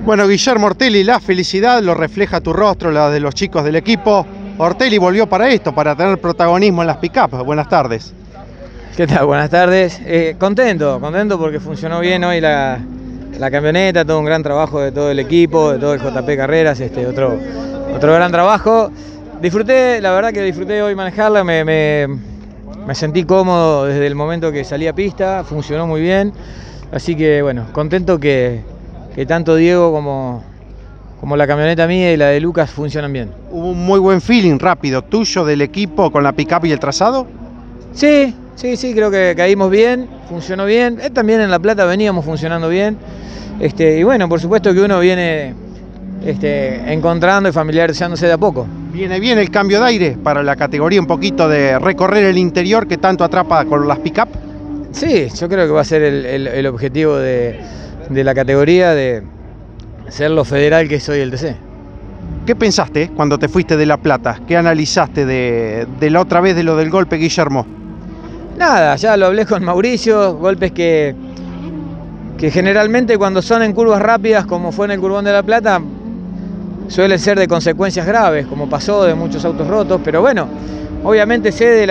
Bueno, Guillermo Ortelli, la felicidad lo refleja tu rostro, la de los chicos del equipo. Ortelli volvió para esto, para tener protagonismo en las pick-up. Buenas tardes. ¿Qué tal? Buenas tardes. Contento porque funcionó bien hoy la camioneta, todo un gran trabajo de todo el equipo, de todo el JP Carreras, otro gran trabajo. La verdad que disfruté hoy manejarla, me sentí cómodo desde el momento que salí a pista, funcionó muy bien. Así que bueno, contento que tanto Diego como la camioneta mía y la de Lucas funcionan bien. ¿Hubo un muy buen feeling rápido tuyo del equipo con la pick-up y el trazado? Sí, creo que caímos bien, funcionó bien. También en La Plata veníamos funcionando bien. Y bueno, por supuesto que uno viene encontrando y familiarizándose de a poco. Viene bien el cambio de aire para la categoría, un poquito de recorrer el interior que tanto atrapa con las pick-up. Sí, yo creo que va a ser el objetivo de la categoría, de ser lo federal que soy el TC. ¿Qué pensaste cuando te fuiste de La Plata? ¿Qué analizaste de la otra vez de lo del golpe, Guillermo? Nada, ya lo hablé con Mauricio, golpes que generalmente cuando son en curvas rápidas, como fue en el Curbón de La Plata, suelen ser de consecuencias graves, como pasó, de muchos autos rotos, pero bueno, obviamente sé de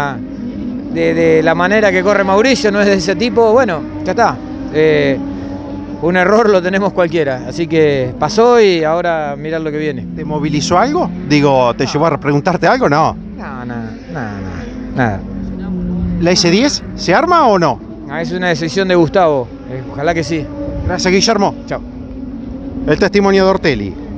la manera que corre Mauricio, no es de ese tipo, bueno, ya está. Un error lo tenemos cualquiera, así que pasó y ahora mirar lo que viene. ¿Te movilizó algo? Digo, ¿te llevó a preguntarte algo? No. No, nada. ¿La S10 se arma o no? Es una decisión de Gustavo, ojalá que sí. Gracias, Guillermo. Chao. El testimonio de Ortelli.